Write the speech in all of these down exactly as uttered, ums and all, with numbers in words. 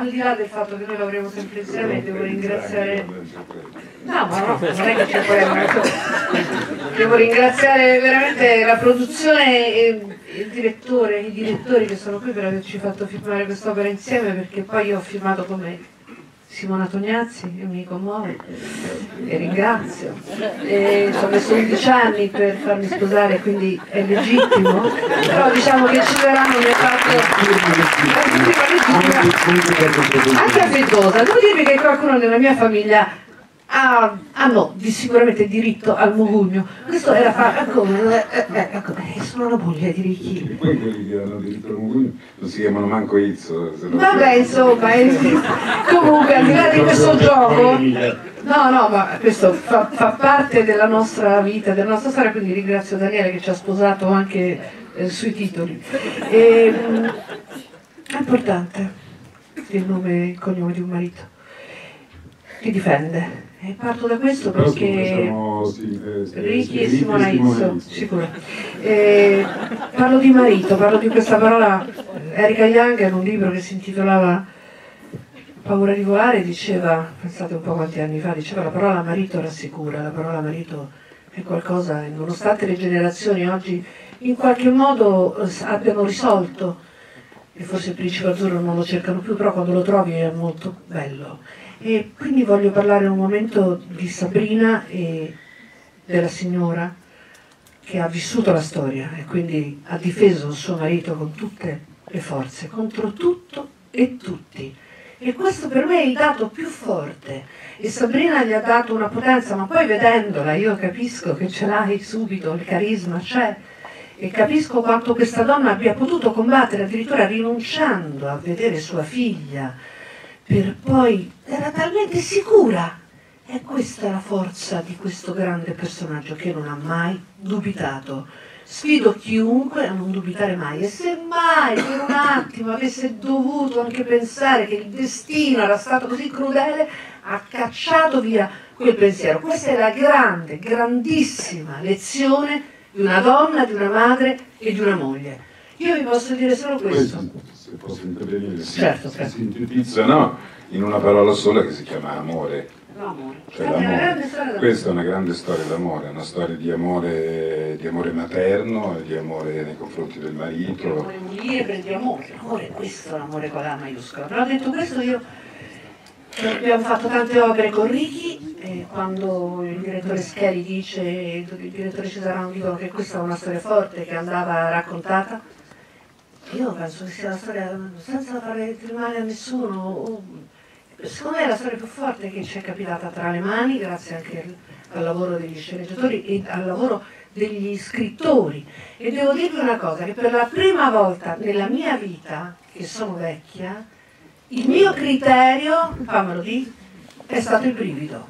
al di là del fatto che noi lavoriamo sempre insieme, devo ringraziare... No, ma no, non è che ci puoi... Devo ringraziare veramente la produzione e il direttore, i direttori che sono qui per averci fatto firmare quest'opera insieme, perché poi io ho firmato come Simona Tognazzi e mi commuove e ringrazio. E ci ho messo undici anni per farmi sposare, quindi è legittimo, però diciamo che ci verranno mi ha fatto anche affettuosa. Devo dirvi che qualcuno della mia famiglia ha, hanno di sicuramente diritto al mugugno. Questo era fa, come eh, eh, eh, sono la moglie di Ricchi. E poi quelli che hanno diritto al mugugno non si chiamano manco Izzo. Vabbè, insomma, eh, comunque al di là di questo gioco, no, no, ma questo fa, fa parte della nostra vita, della nostra storia, quindi ringrazio Daniele che ci ha sposato anche eh, sui titoli. E, è importante il nome e il cognome di un marito che difende. E parto da questo perché siamo, sì, eh, Ricchi e Simona Izzo, sicuro. E parlo di marito, parlo di questa parola. Erika Young in un libro che si intitolava Paura di volare diceva, pensate un po' quanti anni fa, diceva la parola marito rassicura, la parola marito è qualcosa, nonostante le generazioni oggi in qualche modo abbiano risolto, e forse il principe azzurro non lo cercano più, però quando lo trovi è molto bello. E quindi voglio parlare un momento di Sabrina e della signora che ha vissuto la storia e quindi ha difeso il suo marito con tutte le forze, contro tutto e tutti. E questo per me è il dato più forte. E Sabrina gli ha dato una potenza, ma poi vedendola io capisco che ce l'hai subito, il carisma c'è. E capisco quanto questa donna abbia potuto combattere, addirittura rinunciando a vedere sua figlia, per poi era talmente sicura. E questa è la forza di questo grande personaggio che non ha mai dubitato. Sfido chiunque a non dubitare mai, e se mai per un attimo avesse dovuto anche pensare che il destino era stato così crudele, ha cacciato via quel pensiero. Questa è la grande, grandissima lezione di una donna, di una madre e di una moglie. Io vi posso dire solo questo. Se posso intervenire, si, certo, si certo. sintetizza no, in una parola sola che si chiama amore. L'amore. Cioè, l'amore. Questa è una grande storia d'amore, una storia di amore, di amore materno, di amore nei confronti del marito. Amore lieve, di amore. L'amore, questo è l'amore con la maiuscola. Però detto questo io abbiamo fatto tante opere con Ricchi e quando il direttore Scheri dice, il direttore Cesarano dicono che questa è una storia forte che andava raccontata, io penso che sia la storia senza fare male a nessuno. Secondo me è la storia più forte che ci è capitata tra le mani, grazie anche al lavoro degli sceneggiatori e al lavoro degli scrittori. E devo dirvi una cosa, che per la prima volta nella mia vita, che sono vecchia, il mio criterio, fammelo dire, è stato il brivido.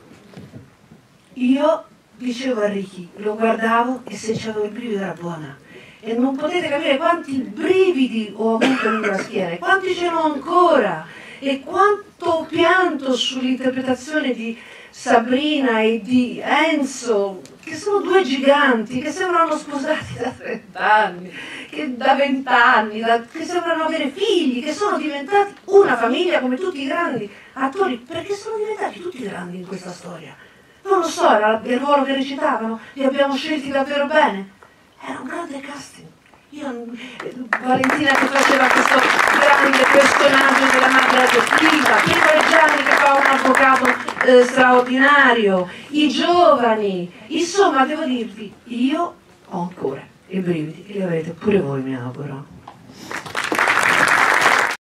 Io dicevo a Ricchi, lo guardavo e se c'avevo il brivido era buona. E non potete capire quanti brividi ho avuto nella schiena, e quanti ce n'ho ancora. E quanto pianto sull'interpretazione di Sabrina e di Enzo, che sono due giganti, che sembrano sposati da trent'anni, che da vent'anni, che sembrano avere figli, che sono diventati una famiglia come tutti i grandi attori, perché sono diventati tutti grandi in questa storia. Non lo so, era il ruolo che recitavano, li abbiamo scelti davvero bene. Era un grande casting. Io, Valentina che faceva questo grande personaggio della madre adottiva, Piero Reggiani che fa un avvocato eh, straordinario, i giovani, insomma devo dirvi, io ho ancora i brividi, e li avete pure voi mi auguro.